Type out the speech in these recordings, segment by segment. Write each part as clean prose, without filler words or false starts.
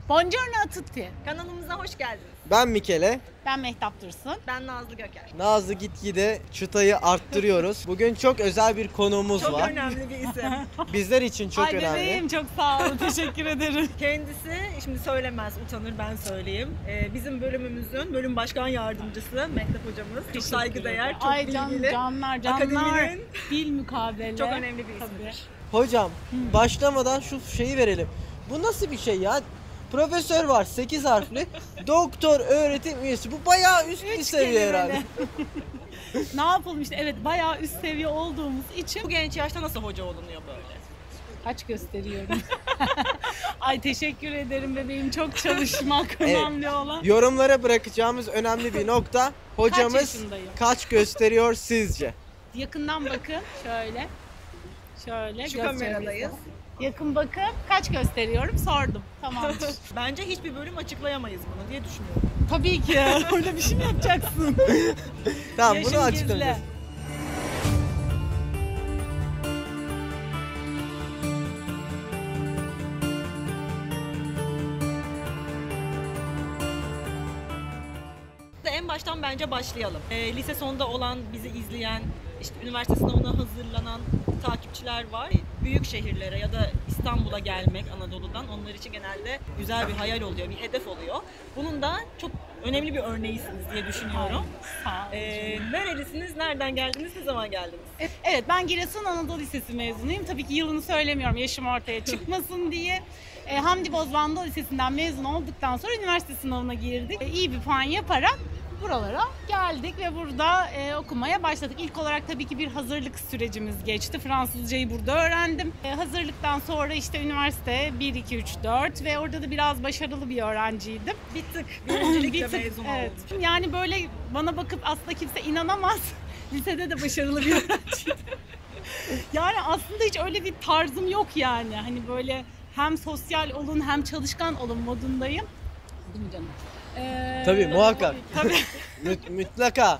Buongiorno a tutti. Kanalımıza hoş geldiniz. Ben Mikele. Ben Mehtap Dursun. Ben Nazlı Göker. Nazlı gitgide çıtayı arttırıyoruz. Bugün çok özel bir konuğumuz Çok var. önemli bir isim. Bizler için çok Ay önemli. bebeğim çok sağ olun. Teşekkür ederim. Kendisi, şimdi söylemez, utanır, ben söyleyeyim. Bizim bölümümüzün bölüm başkan yardımcısı Mehtap hocamız. Çok saygıdeğer, çok Ay bilgili. canlar. Akademinin Dil mukabele. çok önemli bir isimdir. Tabii. Hocam başlamadan şu şeyi verelim. Bu nasıl bir şey ya? Profesör var 8 harfli. Doktor öğretim üyesi. Bu bayağı üst bir seviye herhalde. Ne yapalım işte, evet bayağı üst seviye olduğumuz için Bu genç yaşta nasıl hoca olunuyor böyle? kaç gösteriyorum. Ay teşekkür ederim bebeğim. Çok çalışmak Evet. önemli olan. Yorumlara bırakacağımız önemli bir nokta. Hocamız yaşındayım? kaç gösteriyor sizce? Yakından bakın. Şöyle. Şöyle. Şu göz kameradayız. çevresi. Yakın bakın. Kaç gösteriyorum? Sordum. Tamamdır. Bence hiçbir bölüm açıklayamayız bunu diye düşünüyorum. Tabii ki. Öyle bir şey mi yapacaksın? Tamam Yaşım bunu açıklayacağız. gizli. En baştan bence başlayalım. Lise sonunda olan, bizi izleyen, işte üniversite sınavına hazırlanan takipçiler var. Büyük şehirlere ya da İstanbul'a gelmek Anadolu'dan onlar için genelde güzel bir hayal oluyor, bir hedef oluyor. Bunun da çok önemli bir örneğisiniz diye düşünüyorum. Sağ olun. Nerelisiniz, nereden geldiniz, ne zaman geldiniz? Evet, ben Giresun Anadolu Lisesi mezunuyum. Tabii ki yılını söylemiyorum yaşım ortaya çıkmasın diye. Hamdi Bozban Anadolu Lisesi'nden mezun olduktan sonra üniversite sınavına girdik. İyi bir puan yaparak buralara geldik ve burada okumaya başladık. İlk olarak tabii ki bir hazırlık sürecimiz geçti. Fransızcayı burada öğrendim. Hazırlıktan sonra işte üniversite 1, 2, 3, 4 ve orada da biraz başarılı bir öğrenciydim. Bir tık birincilikle Bir tık, mezun evet. oldunuz. Yani böyle bana bakıp aslında kimse inanamaz. Lisede de başarılı bir öğrenciydim. Yani aslında hiç öyle bir tarzım yok yani. Hani böyle hem sosyal olun hem çalışkan olun modundayım. Değil mi canım? Tabii muhakkak. Tabii. Mutlaka.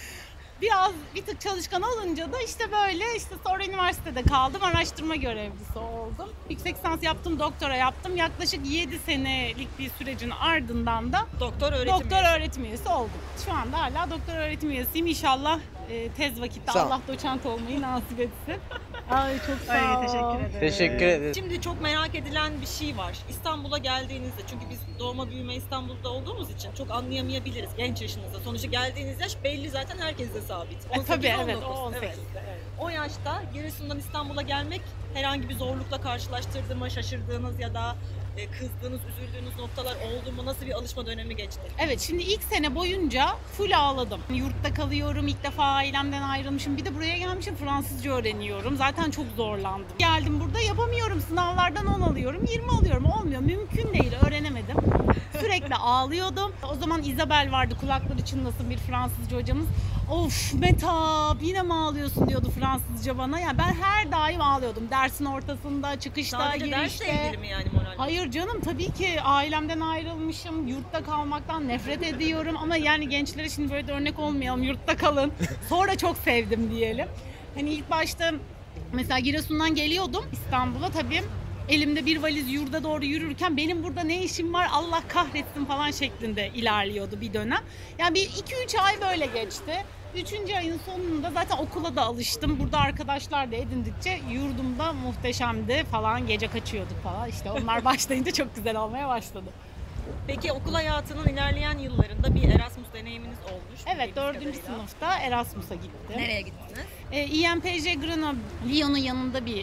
Bir tık çalışkan olunca da işte böyle işte sonra üniversitede kaldım. Araştırma görevlisi oldum. Yüksek lisans yaptım, doktora yaptım. Yaklaşık 7 senelik bir sürecin ardından da Doktor öğretim öğretim üyesi oldum. Şu anda hala doktor öğretim üyesiyim. İnşallah tez vakitte Sağ ol. Allah doçent olmayı nasip etsin. Ay çok sağ ol. Ay, teşekkür ederim. Teşekkür ederim. Şimdi çok merak edilen bir şey var. İstanbul'a geldiğinizde, çünkü biz doğma büyüme İstanbul'da olduğumuz için çok anlayamayabiliriz genç yaşınızda. Sonuçta geldiğiniz yaş belli zaten, herkese sabit. 18, Tabii evet 19. o 18'de. Evet. Evet. O yaşta Giresun'dan İstanbul'a gelmek herhangi bir zorlukla karşılaştırdı mı, şaşırdığınız ya da kızdığınız, üzüldüğünüz noktalar oldu mu? Nasıl bir alışma dönemi geçti? Evet, şimdi ilk sene boyunca full ağladım. Yurtta kalıyorum, ilk defa ailemden ayrılmışım. Bir de buraya gelmişim, Fransızca öğreniyorum. Zaten çok zorlandım. Geldim burada yapamıyorum, sınavlardan 10 alıyorum, 20 alıyorum. Olmuyor, mümkün değil, öğrenemedim. Sürekli ağlıyordum. O zaman Isabel vardı, kulakları çınlasın, bir Fransızca hocamız. Of Mehtap yine mi ağlıyorsun diyordu Fransızca bana. Yani ben her daim ağlıyordum. Dersin ortasında, çıkışta, Sadece girişte. dersle ilgili mi yani moral? Hayır canım, tabii ki ailemden ayrılmışım, yurtta kalmaktan nefret ediyorum ama yani gençlere şimdi böyle de örnek olmayalım, yurtta kalın. Sonra çok sevdim diyelim. Hani ilk başta mesela Giresun'dan geliyordum İstanbul'a, tabii elimde bir valiz yurda doğru yürürken benim burada ne işim var Allah kahretsin falan şeklinde ilerliyordu bir dönem. Yani bir 2-3 ay böyle geçti. 3. ayın sonunda zaten okula da alıştım. Burada arkadaşlar da edindikçe yurdumda muhteşemdi falan. Gece kaçıyorduk falan. İşte onlar başlayınca çok güzel olmaya başladı. Peki okul hayatının ilerleyen yıllarında bir Erasmus deneyiminiz olmuş mu? Evet, 4. sınıfta Erasmus'a gittim. Nereye gittiniz? IMPJ Grenoble, Lyon'un yanında bir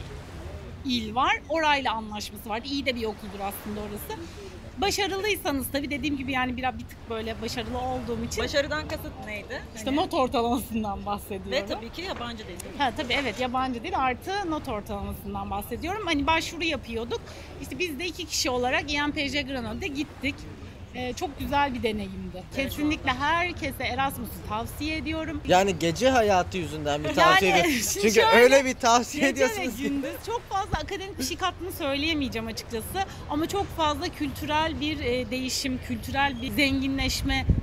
il var. Orayla anlaşması vardı. İyi de bir okuldur aslında orası. Başarılıysanız tabii, dediğim gibi yani bir tık böyle başarılı olduğum için Başarıdan kasıt neydi? işte not ortalamasından bahsediyorum. Ve tabii ki yabancı dil. Ha tabii evet, yabancı dil artı not ortalamasından bahsediyorum. Hani başvuru yapıyorduk. İşte biz de 2 kişi olarak IMPJ Grenoble'de gittik. Çok güzel bir deneyimdi. Kesinlikle herkese Erasmus'u tavsiye ediyorum. Yani gece hayatı yüzünden bir tavsiye Yani ediyorum. şimdi Çünkü şöyle, öyle bir tavsiye Gece ve ediyorsunuz ki. gündüz çok fazla akademik bir şey kattığını söyleyemeyeceğim açıkçası. Ama çok fazla kültürel bir değişim, kültürel bir zenginleşme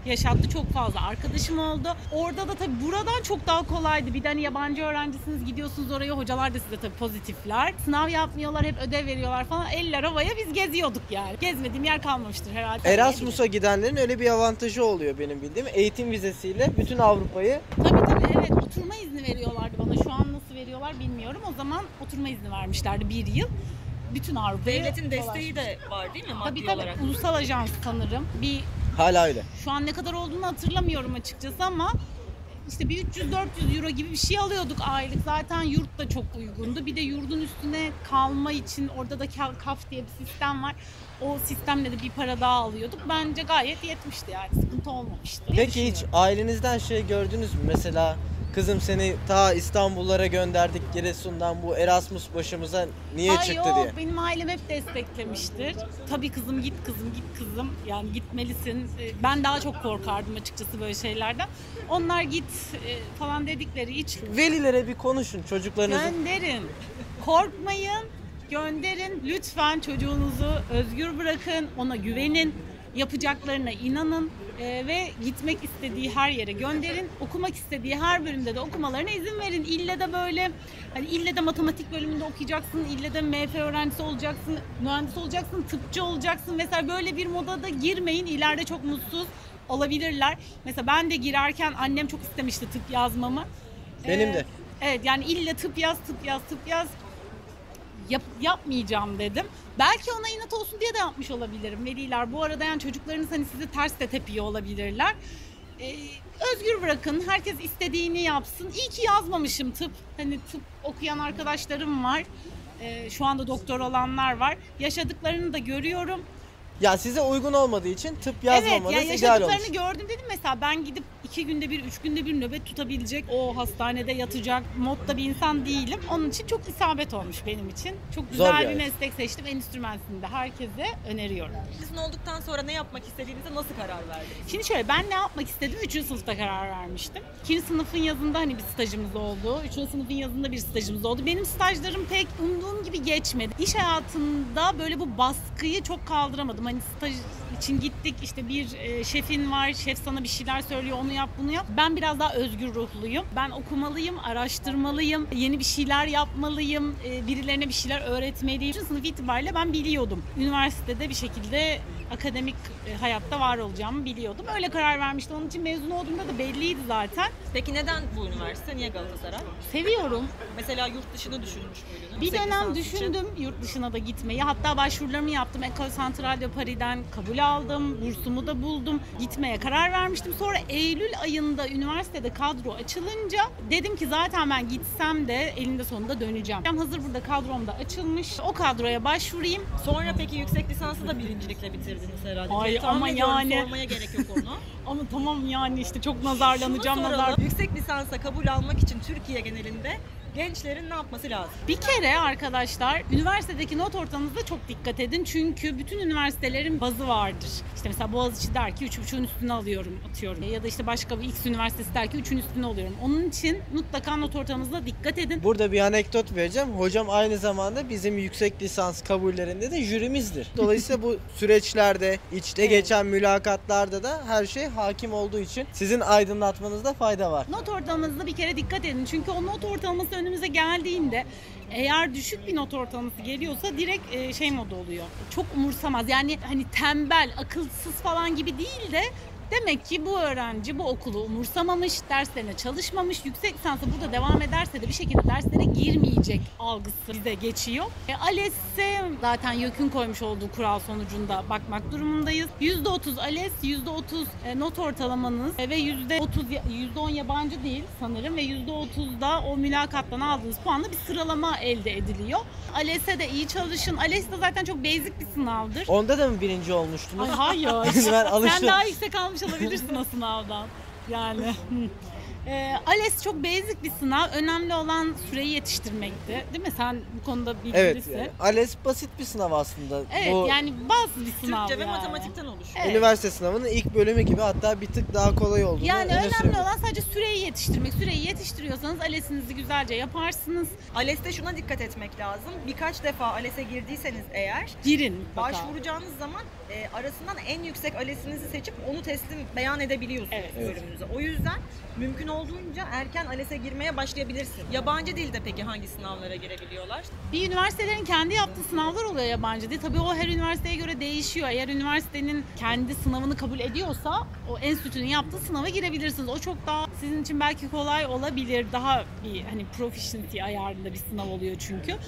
yaşattı. Çok fazla arkadaşım oldu. Orada da tabii buradan çok daha kolaydı. Bir de hani yabancı öğrencisiniz, gidiyorsunuz oraya, hocalar da size tabii pozitifler. Sınav yapmıyorlar, hep ödev veriyorlar falan. Eller havaya biz geziyorduk yani. Gezmediğim yer kalmamıştır herhalde. Erasmus'a gidenlerin öyle bir avantajı oluyor benim bildiğim. Eğitim vizesiyle bütün Avrupa'yı. Tabii evet, oturma izni veriyorlardı bana. Şu an nasıl veriyorlar bilmiyorum. O zaman oturma izni vermişlerdi 1 yıl. Bütün Avrupa'yı Devletin desteği de var değil mi maddi tabii, olarak? ulusal ajans sanırım. Hala öyle. Şu an ne kadar olduğunu hatırlamıyorum açıkçası ama işte bir 300-400 euro gibi bir şey alıyorduk aylık. Zaten yurt da çok uygundu. Bir de yurdun üstüne kalma için orada da KAF diye bir sistem var. O sistemle de bir para daha alıyorduk. Bence gayet yetmişti yani. Sıkıntı olmamıştı. Peki hiç ailenizden şey gördünüz mü? Mesela kızım seni ta İstanbullara gönderdik Giresun'dan, bu Erasmus başımıza niye çıktı yok, diye. benim ailem hep desteklemiştir. Tabii kızım git kızım. Yani gitmelisin. Ben daha çok korkardım açıkçası böyle şeylerden. Onlar git falan dedikleri hiç Velilere bir konuşun çocuklarınızı. gönderin. Korkmayın. Gönderin. Lütfen çocuğunuzu özgür bırakın. Ona güvenin. Yapacaklarına inanın. Ve gitmek istediği her yere gönderin. Okumak istediği her bölümde de okumalarına izin verin. İlle de böyle hani ille de matematik bölümünde okuyacaksın, ille de MF öğrencisi olacaksın, mühendis olacaksın, tıpçı olacaksın vesaire, böyle bir moda da girmeyin. İleride çok mutsuz olabilirler. Mesela ben de girerken annem çok istemişti tıp yazmamı. Benim de. Evet, yani ille tıp yaz. Yapmayacağım dedim. Belki ona inat olsun diye de yapmış olabilirim. Veliler bu arada yani çocuklarınız hani sizi ters de tepiyor olabilirler. Özgür bırakın. Herkes istediğini yapsın. İyi ki yazmamışım tıp. Hani tıp okuyan arkadaşlarım var. Şu anda doktor olanlar var. Yaşadıklarını da görüyorum. Ya size uygun olmadığı için tıp yazmamanız evet, ideal yaşadıklarını olmuş. gördüm dedim. Mesela ben gidip 2 günde bir, 3 günde bir nöbet tutabilecek, o hastanede yatacak modda bir insan değilim. Onun için çok isabet olmuş benim için. Çok güzel Zor bir yani. meslek seçtim. Endüstri mühendisliğinde herkese öneriyorum. Mezun olduktan sonra ne yapmak istediğinize nasıl karar verdiniz? Şimdi şöyle, ben ne yapmak istedim? 3. sınıfta karar vermiştim. 2. sınıfın yazında hani bir stajımız oldu. 3. sınıfın yazında bir stajımız oldu. Benim stajlarım pek umduğum gibi geçmedi. İş hayatında böyle bu baskıyı çok kaldıramadım. Hani staj için gittik, işte bir şefin var, şef sana bir şeyler söylüyor, onu yap bunu yap. Ben biraz daha özgür ruhluyum. Ben okumalıyım, araştırmalıyım, yeni bir şeyler yapmalıyım, birilerine bir şeyler öğretmeliyim. 3. sınıf itibariyle ben biliyordum. Üniversitede bir şekilde akademik hayatta var olacağımı biliyordum. Öyle karar vermiştim. Onun için mezun olduğumda da belliydi zaten. Peki neden bu üniversite? Niye Galatasaray? Seviyorum. Mesela yurt dışını düşünmüş müydünüz? Bir Yüksek dönem lisans için. düşündüm yurt dışına da gitmeyi. Hatta başvurularımı yaptım. École Centrale de Paris'ten kabul aldım. Bursumu da buldum. Gitmeye karar vermiştim. Sonra Eylül ayında üniversitede kadro açılınca dedim ki zaten ben gitsem de elinde sonunda döneceğim. Hazır burada kadrom da açılmış. O kadroya başvurayım. Sonra peki yüksek lisansı da birincilikle bitirdiniz herhalde. Ay, Tahmin ama ediyorum, yani. sormaya gerek yok onu. Ama tamam yani işte çok Şunu nazarlanacağım. soralım. Yüksek lisansa kabul almak için Türkiye genelinde gençlerin ne yapması lazım? Bir kere arkadaşlar, üniversitedeki not ortalamanıza çok dikkat edin. Çünkü bütün üniversitelerin bazı vardır. İşte mesela Boğaziçi der ki 3.5'ün üstüne alıyorum, atıyorum. Ya da işte başka bir X üniversitesi der ki 3'ün üstüne alıyorum. Onun için mutlaka not ortalamanıza dikkat edin. Burada bir anekdot vereceğim. Hocam aynı zamanda bizim yüksek lisans kabullerinde de jürimizdir. Dolayısıyla bu süreçlerde, içte Evet. geçen mülakatlarda da her şey hakim olduğu için sizin aydınlatmanızda fayda var. Not ortalamanıza bir kere dikkat edin. Çünkü o not ortalaması önümüze geldiğinde eğer düşük bir not ortalaması geliyorsa direkt şey modu oluyor. Çok umursamaz. Yani hani tembel, akılsız falan gibi değil de demek ki bu öğrenci bu okulu umursamamış, derslerine çalışmamış, yüksek lisansa burada devam ederse de bir şekilde derslere girmeyecek algısı bize geçiyor. ALES'e zaten YÖK'ün koymuş olduğu kural sonucunda bakmak durumundayız. %30 ALES, %30 not ortalamanız ve %10 yabancı değil sanırım ve %30 da o mülakattan aldığınız puanla bir sıralama elde ediliyor. ALES'e de iyi çalışın. ALES de zaten çok basic bir sınavdır. Onda da mı birinci olmuştunuz? Ay hayır. Ben alıştım. Sen daha yüksek almış olabilirsin o sınavdan. Yani ALES çok basic bir sınav. Önemli olan süreyi yetiştirmekti. Değil mi? Sen bu konuda Evet, bilgilisin. yani ALES basit bir sınav aslında. Evet, Bu yani bazı bir sınav Türkçe ve yani. matematikten oluşuyor. Evet. üniversite sınavının ilk bölümü gibi, hatta bir tık daha kolay olduğunu Yani öne önemli sürebilirim. olan sadece süreyi yetiştirmek. Süreyi yetiştiriyorsanız ALES'inizi güzelce yaparsınız. ALES'te şuna dikkat etmek lazım. Birkaç defa ALES'e girdiyseniz eğer Girin mutlaka. başvuracağınız zaman arasından en yüksek ALES'inizi seçip onu beyan edebiliyorsunuz Evet. bölümünüze. O yüzden mümkün olduğunca erken ALES'e girmeye başlayabilirsin. Yabancı dilde peki hangi sınavlara girebiliyorlar? Bir üniversitelerin kendi yaptığı sınavlar oluyor yabancı dil. Tabii o her üniversiteye göre değişiyor. Eğer üniversitenin kendi sınavını kabul ediyorsa o enstitünün yaptığı sınava girebilirsiniz. O çok daha sizin için belki kolay olabilir. Daha bir hani proficiency ayarında bir sınav oluyor çünkü.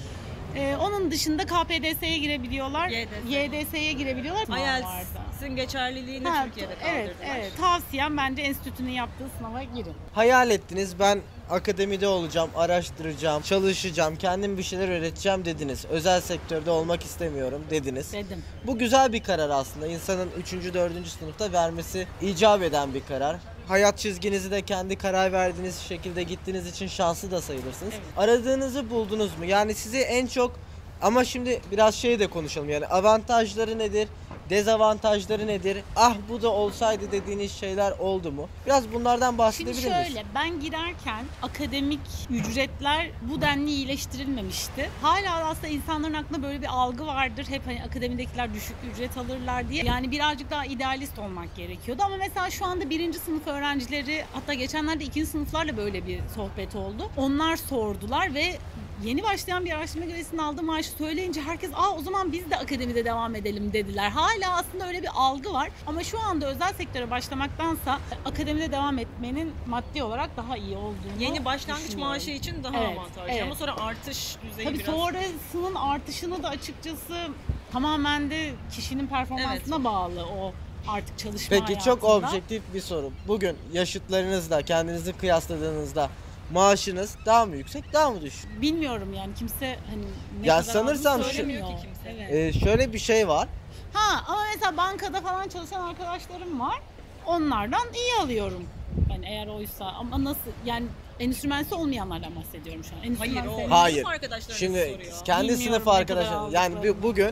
Onun dışında KPDS'ye girebiliyorlar. YDS'ye girebiliyorlar. Sınavlarda. IELTS'in geçerliliğini Ha, Türkiye'de evet, kaldırdılar. evet. Tavsiyem bence enstitünün yaptığı sınava girin. Hayal ettiniz, ben akademide olacağım, araştıracağım, çalışacağım, kendim bir şeyler öğreteceğim dediniz. Özel sektörde olmak istemiyorum dediniz. Dedim. Bu güzel bir karar aslında. İnsanın 3. 4. sınıfta vermesi icap eden bir karar. Hayat çizginizi de kendi karar verdiğiniz şekilde gittiğiniz için şanslı da sayılırsınız. Evet. Aradığınızı buldunuz mu? Yani sizi en çok, ama şimdi biraz şey de konuşalım, yani avantajları nedir? Dezavantajları nedir? Ah bu da olsaydı dediğiniz şeyler oldu mu? Biraz bunlardan bahsedebilir Şimdi miyiz? şöyle, ben girerken akademik ücretler bu denli iyileştirilmemişti. Hala aslında insanların aklında böyle bir algı vardır. Hep hani akademidekiler düşük ücret alırlar diye. Yani birazcık daha idealist olmak gerekiyordu. Ama mesela şu anda 1. sınıf öğrencileri, hatta geçenlerde 2. sınıflarla böyle bir sohbet oldu. Onlar sordular ve yeni başlayan bir araştırma görevlisinin aldığı maaşı söyleyince herkes o zaman biz de akademide devam edelim dediler. Hala aslında öyle bir algı var ama şu anda özel sektöre başlamaktansa akademide devam etmenin maddi olarak daha iyi olduğunu Yeni başlangıç düşünüyorum. maaşı için daha Evet, avantajlı evet. ama sonra artış düzeyi Tabii biraz... sonrasının artışını da açıkçası tamamen de kişinin performansına bağlı o artık çalışma Peki hayatında. çok objektif bir soru. Bugün yaşıtlarınızla kendinizi kıyasladığınızda maaşınız daha mı yüksek, daha mı düşük? Bilmiyorum yani kimse hani ne Ya kadar sanırsam aldığını şu- söylemiyor. Söylemiyor ki kimse. Evet. Şöyle bir şey var. Ama mesela bankada falan çalışan arkadaşlarım var. Onlardan iyi alıyorum. Yani eğer oysa ama nasıl yani endüstri mühendisi olmayanlardan bahsediyorum şu an. Endüstri Hayır mühendisleri- o Hayır. sınıf arkadaşlarınız Şimdi soruyor. kendi Bilmiyorum sınıf ne kadar arkadaşlarım, yani aldıklarını. bugün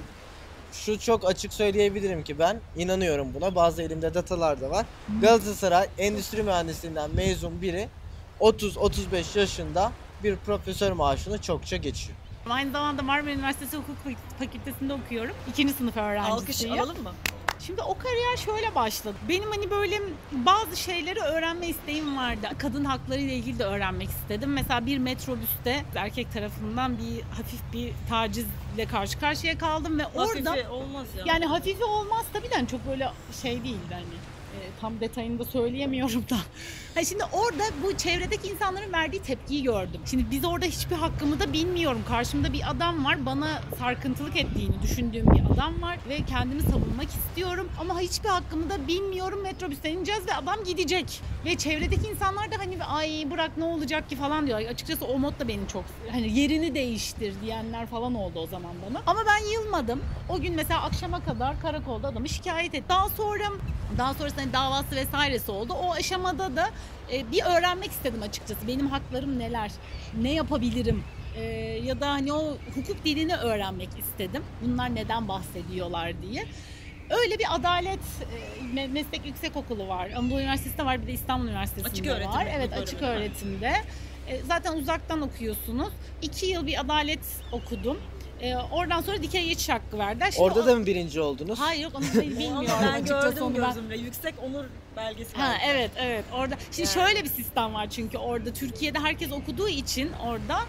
şu çok açık söyleyebilirim ki ben inanıyorum buna. Bazı elimde datalar da var. Galatasaray Endüstri Mühendisliğinden mezun biri 30-35 yaşında bir profesör maaşını çokça geçiyor. Aynı zamanda Marmara Üniversitesi Hukuk Fakültesi'nde okuyorum. 2. sınıf Alkış öğrencisiyim. alalım mı? Şimdi o kariyer şöyle başladı. Benim hani böyle bazı şeyleri öğrenme isteğim vardı. Kadın hakları ile ilgili de öğrenmek istedim. Mesela bir metrobüste erkek tarafından hafif bir tacizle karşı karşıya kaldım ve orada Hafifi olmaz ya. yani hafifi olmaz tabii de hani çok böyle şey değildi hani. Tam detayını da söyleyemiyorum da. Şimdi orada bu çevredeki insanların verdiği tepkiyi gördüm. Şimdi biz orada hiçbir hakkımı da bilmiyorum. Karşımda bir adam var. Bana sarkıntılık ettiğini düşündüğüm bir adam var. Ve kendimi savunmak istiyorum. Ama hiçbir hakkımı da bilmiyorum. Metrobüsten ineceğiz ve adam gidecek. Ve çevredeki insanlar da hani ay bırak ne olacak ki falan diyor. Açıkçası o mod da beni çok hani yerini değiştir diyenler falan oldu o zaman bana. Ama ben yılmadım. O gün mesela akşama kadar karakolda adamı şikayet etti. Daha sonrasında davası vesairesi oldu. O aşamada da bir öğrenmek istedim açıkçası. Benim haklarım neler? Ne yapabilirim? Ya da hani o hukuk dilini öğrenmek istedim. Bunlar neden bahsediyorlar diye. Öyle bir adalet meslek yüksekokulu var. Anadolu Üniversitesi'nde var, bir de İstanbul Üniversitesi'nde Açık öğretim var. mi? Evet, Bu açık bölümün var. öğretimde. Zaten uzaktan okuyorsunuz. 2 yıl bir adalet okudum. Oradan sonra dikey geçiş hakkı verdiler. Şimdi Orada da mı birinci oldunuz? Hayır yok onu bilmiyorum. Ama ben açıkçası gördüm onu ben. gözümle. Yüksek onur belgesi Ha var. evet orada. Şimdi Yani. şöyle bir sistem var çünkü orada Türkiye'de herkes okuduğu için orada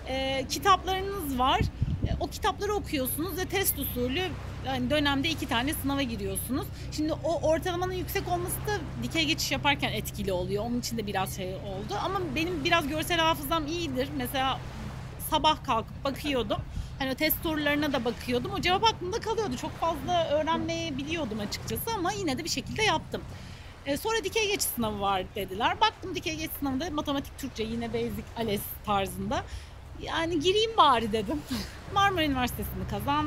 kitaplarınız var. O kitapları okuyorsunuz ve test usulü yani dönemde 2 tane sınava giriyorsunuz. Şimdi o ortalamanın yüksek olması da dikey geçiş yaparken etkili oluyor. Onun için de biraz şey oldu. Ama benim biraz görsel hafızam iyidir. Mesela sabah kalkıp bakıyordum. Hani test sorularına da bakıyordum. O cevap aklımda kalıyordu. Çok fazla öğrenmeyebiliyordum açıkçası ama yine de bir şekilde yaptım. Sonra dikey geçiş sınavı var dediler. Baktım dikey geçiş sınavında matematik, Türkçe yine basic ALES tarzında. Yani gireyim bari dedim. Marmara Üniversitesi'ni kazandım.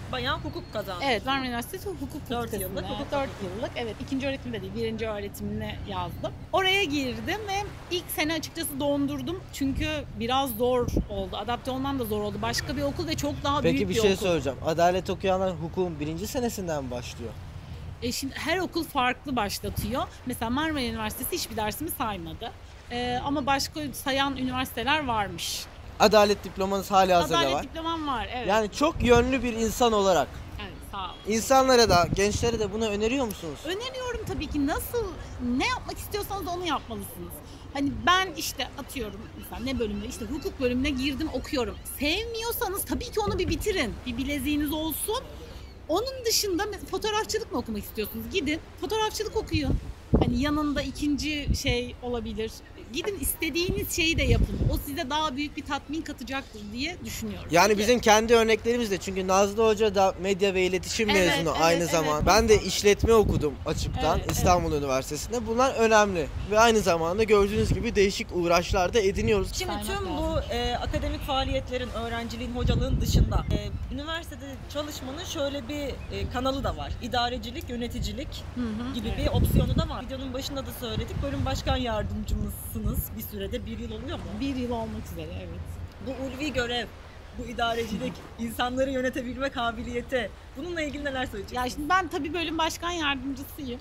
bayağı hukuk kazandı. Evet, Marmara Üniversitesi Hukuk 4 Fakültesi'nde. yıllık hukuk 4 yıllık. Evet, ikinci öğretimde değil, birinci öğretimine yazdım. Oraya girdim ve ilk sene açıkçası dondurdum. Çünkü biraz zor oldu. Adapte olmam da zor oldu. Başka bir okul ve çok daha büyük Peki bir bir şey okul. soracağım. Adalet okuyanlar hukukun 1. senesinden mi başlıyor? Şimdi her okul farklı başlatıyor. Mesela Marmara Üniversitesi hiçbir dersimi saymadı. Ama başka sayan üniversiteler varmış. Adalet diplomanız halihazırda Adalet var. diplomam var, evet. Yani çok yönlü bir insan olarak Evet, sağ ol. insanlara da, gençlere de bunu öneriyor musunuz? Öneriyorum tabii ki. Nasıl, ne yapmak istiyorsanız onu yapmalısınız. Hani ben işte atıyorum mesela ne bölümde, işte hukuk bölümüne girdim, okuyorum. Sevmiyorsanız tabii ki onu bir bitirin. Bir bileziğiniz olsun. Onun dışında fotoğrafçılık mı okumak istiyorsunuz? Gidin fotoğrafçılık okuyun. Hani yanında ikinci şey olabilir. Gidin istediğiniz şeyi de yapın. O size daha büyük bir tatmin katacaktır diye düşünüyorum. Yani Peki. bizim kendi örneklerimiz de, çünkü Nazlı Hoca da medya ve iletişim Evet, mezunu evet, aynı evet. zamanda. Ben de işletme okudum açıktan Evet, İstanbul Üniversitesi'nde. Bunlar önemli ve aynı zamanda gördüğünüz gibi değişik uğraşlar da ediniyoruz. Şimdi Saymak tüm lazım. bu akademik faaliyetlerin, öğrenciliğin, hocalığın dışında üniversitede çalışmanın şöyle bir kanalı da var. İdarecilik, yöneticilik Hı hı, gibi evet. bir opsiyonu da var. Videonun başında da söyledik. Bölüm başkan yardımcımızsınız bir sürede. 1 yıl oluyor mu? Bir yıl olmak üzere, evet. Bu ulvi görev, bu idarecilik, insanları yönetebilme kabiliyeti. Bununla ilgili neler söyleyeceksiniz? Ya şimdi ben tabii bölüm başkan yardımcısıyım.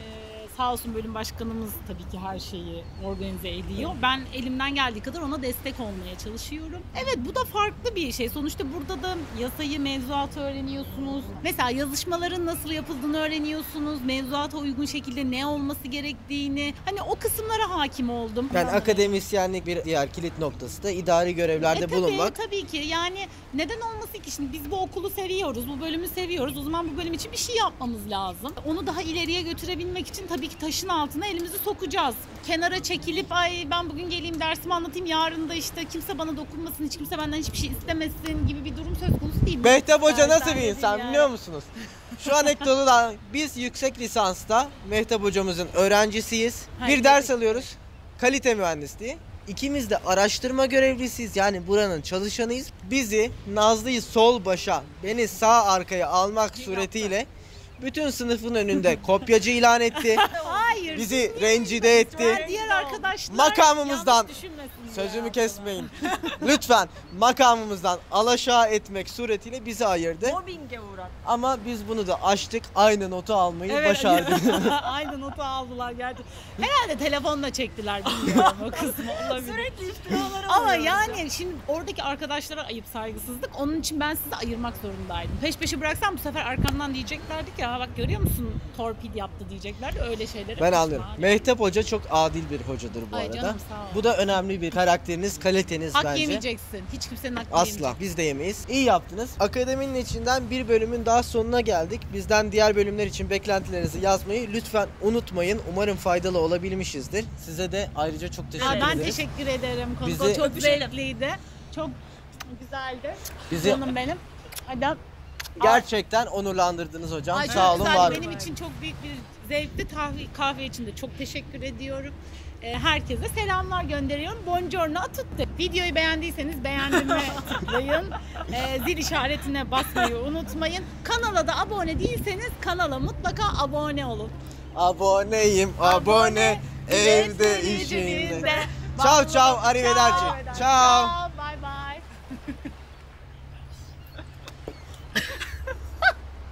Sağ olsun bölüm başkanımız tabii ki her şeyi organize ediyor. Ben elimden geldiği kadar ona destek olmaya çalışıyorum. Evet, bu da farklı bir şey. Sonuçta burada da yasayı, mevzuatı öğreniyorsunuz. Mesela yazışmaların nasıl yapıldığını öğreniyorsunuz. Mevzuata uygun şekilde ne olması gerektiğini. Hani o kısımlara hakim oldum. Yani akademisyenlik bir diğer kilit noktası da idari görevlerde bulunmak. Tabii ki. Yani neden olmasın ki? Şimdi biz bu okulu seviyoruz, bu bölümü seviyoruz. O zaman bu bölüm için bir şey yapmamız lazım. Onu daha ileriye götürebilmek için tabii ki taşın altına elimizi sokacağız. Kenara çekilip ay ben bugün geleyim dersimi anlatayım, yarın da işte kimse bana dokunmasın, hiç kimse benden hiçbir şey istemesin gibi bir durum söz konusu değil. Mehtap Hoca Zaten nasıl bir değil insan yani. biliyor musunuz? Şu anekdotu da biz yüksek lisansta Mehtap Hocamızın öğrencisiyiz. Bir ders alıyoruz. Kalite mühendisliği. İkimiz de araştırma görevlisiyiz, yani buranın çalışanıyız. Bizi, Nazlı'yı sol başa, beni sağ arkaya almak suretiyle bütün sınıfın önünde kopyacı ilan etti. Hayır. Bizi rencide etti. Diğer arkadaşlar Makamımızdan- yanlış düşünmesin Sözümü ya. kesmeyin. Lütfen makamımızdan alaşağı etmek suretiyle bizi ayırdı. Mobbinge uğrat. Ama biz bunu da aştık. Aynı notu almayı Evet. başardık. Aynı notu aldılar gerçekten. Herhalde telefonla çektiler, bilmiyorum o kısmı olabilir. Sürekli iftiralar Ama alıyoruz. yani şimdi oradaki arkadaşlara ayıp, saygısızlık. Onun için ben sizi ayırmak zorundaydım. Peş peşe bıraksam bu sefer arkamdan diyeceklerdi ki bak görüyor musun torpil yaptı diyeceklerdi. Öyle şeyleri. Ben anlıyorum. Mehtap Hoca çok adil bir hocadır bu Ay arada. canım, sağ ol. Bu da önemli bir karakteriniz, kaliteniz Hak bence. yemeyeceksin. Hiç kimsenin hakkını Asla. yemeyeceksin. Biz de yemeyiz. İyi yaptınız. Akademinin içinden bir bölümün daha sonuna geldik. Bizden diğer bölümler için beklentilerinizi yazmayı lütfen unutmayın. Umarım faydalı olabilmişizdir. Size de ayrıca çok teşekkür Ben ederiz. teşekkür ederim. Konuk Bizi- çok Öpüşelim. zevkliydi. Çok güzeldi. Bizi Canım benim. Hadi. gerçekten onurlandırdınız hocam. Ay, Sağ çok olun, güzeldi. var olun. Benim için çok büyük bir zevkti. Kahve için de çok teşekkür ediyorum. Herkese selamlar gönderiyorum. Buongiorno a tutti. Videoyu beğendiyseniz beğendirme tıklayın. Zil işaretine basmayı unutmayın. Kanala da abone değilseniz kanala mutlaka abone olun. Aboneyim, abone, evde işimde. Ciao ciao, arrivederci. Ciao.